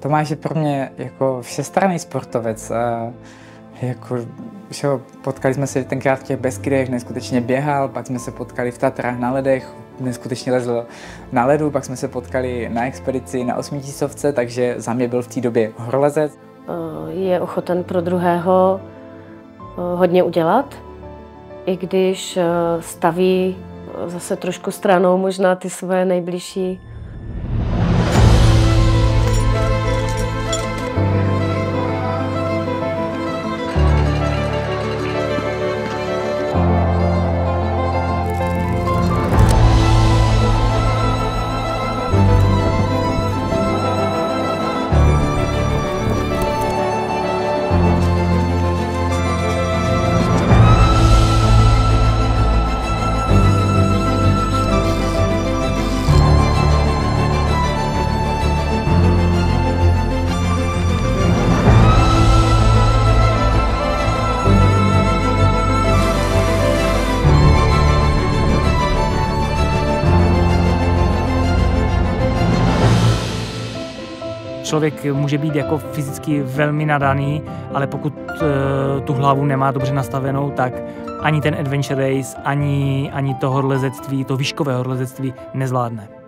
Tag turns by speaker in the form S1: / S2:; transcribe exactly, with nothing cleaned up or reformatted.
S1: Tomáš je pro mě jako všestranný sportovec. A jako, že potkali jsme se tenkrát v těch Beskydech, neskutečně běhal, pak jsme se potkali v Tatrách na ledech, neskutečně lezl na ledu, pak jsme se potkali na expedici na osmitisícovce, takže za mě byl v té době horolezec.
S2: Je ochoten pro druhého hodně udělat, i když staví zase trošku stranou možná ty svoje nejbližší.
S3: Člověk může být jako fyzicky velmi nadaný, ale pokud e, tu hlavu nemá dobře nastavenou, tak ani ten adventure race, ani, ani to horolezectví, to výškové horolezectví nezvládne.